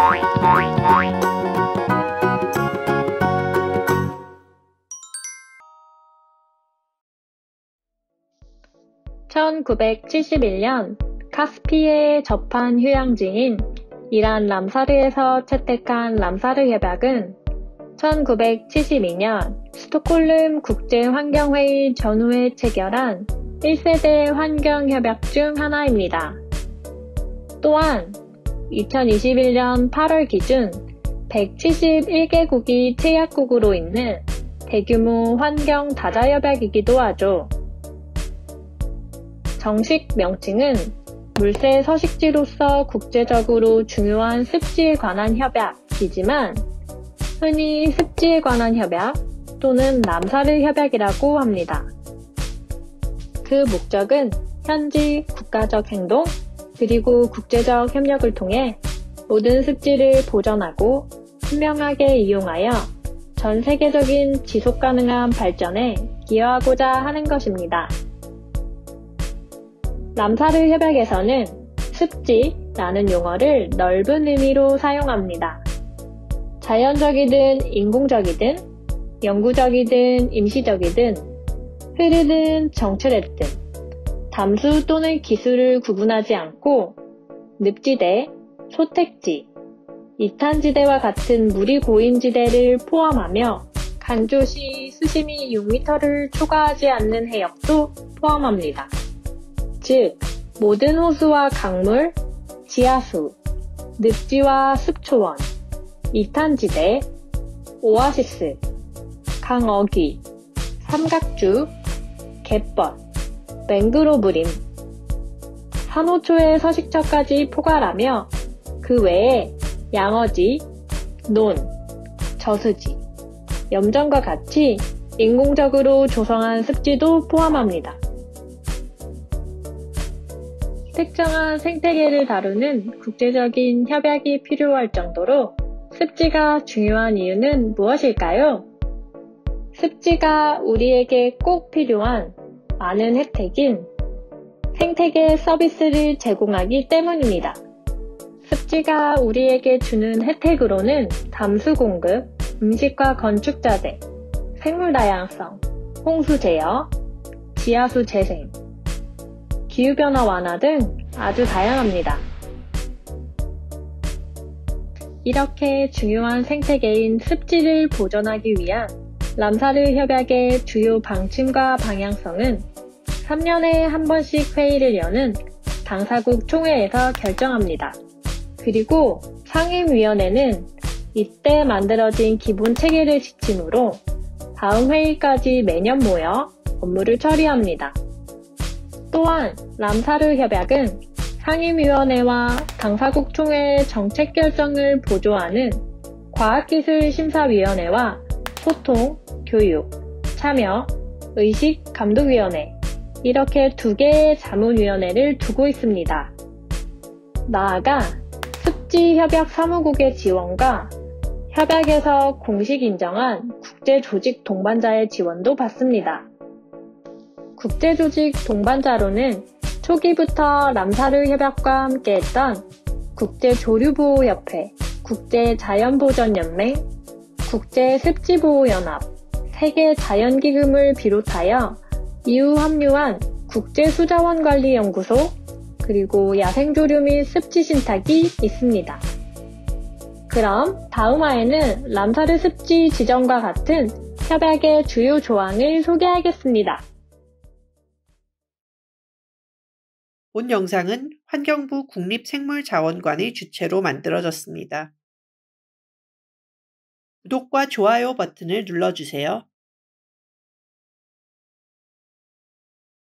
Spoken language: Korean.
(1971년) 카스피해에 접한 휴양지인 이란 람사르에서 채택한 람사르 협약은 1972년 스톡홀름 국제환경회의 전후에 체결한 1세대 환경협약 중 하나입니다. 또한 2021년 8월 기준 171개국이 체약국으로 있는 대규모 환경 다자협약이기도 하죠. 정식 명칭은 물새 서식지로서 국제적으로 중요한 습지에 관한 협약이지만 흔히 습지에 관한 협약 또는 람사르 협약이라고 합니다. 그 목적은 현지 국가적 행동 그리고 국제적 협력을 통해 모든 습지를 보전하고 현명하게 이용하여 전 세계적인 지속가능한 발전에 기여하고자 하는 것입니다. 람사르 협약에서는 습지라는 용어를 넓은 의미로 사용합니다. 자연적이든 인공적이든 영구적이든 임시적이든 흐르든 정출했든 담수 또는 기수를 구분하지 않고 늪지대, 소택지, 이탄지대와 같은 물이 고인 지대를 포함하며 간조시 수심이 6m를 초과하지 않는 해역도 포함합니다. 즉, 모든 호수와 강물, 지하수, 늪지와 습초원, 이탄지대, 오아시스, 강어귀, 삼각주, 갯벌, 맹그로브림, 산호초의 서식처까지 포괄하며 그 외에 양어지, 논, 저수지, 염전과 같이 인공적으로 조성한 습지도 포함합니다. 특정한 생태계를 다루는 국제적인 협약이 필요할 정도로 습지가 중요한 이유는 무엇일까요? 습지가 우리에게 꼭 필요한 많은 혜택인 생태계 서비스를 제공하기 때문입니다. 습지가 우리에게 주는 혜택으로는 담수 공급, 음식과 건축자재, 생물 다양성, 홍수 제어, 지하수 재생, 기후변화 완화 등 아주 다양합니다. 이렇게 중요한 생태계인 습지를 보존하기 위한 람사르 협약의 주요 방침과 방향성은 3년에 한 번씩 회의를 여는 당사국 총회에서 결정합니다. 그리고 상임위원회는 이때 만들어진 기본 체계를 지침으로 다음 회의까지 매년 모여 업무를 처리합니다. 또한 람사르 협약은 상임위원회와 당사국 총회의 정책 결정을 보조하는 과학기술심사위원회와 소통, 교육, 참여, 의식, 감독위원회 이렇게 2개의 자문위원회를 두고 있습니다. 나아가 습지협약 사무국의 지원과 협약에서 공식 인정한 국제조직 동반자의 지원도 받습니다. 국제조직 동반자로는 초기부터 람사르 협약과 함께했던 국제조류보호협회, 국제자연보전연맹, 국제습지보호연합, 세계자연기금을 비롯하여 이후 합류한 국제수자원관리연구소, 그리고 야생조류 및 습지신탁이 있습니다. 그럼 다음 화에는 람사르 습지 지정과 같은 협약의 주요 조항을 소개하겠습니다. 본 영상은 환경부 국립생물자원관의 주최로 만들어졌습니다. 구독과 좋아요 버튼을 눌러주세요.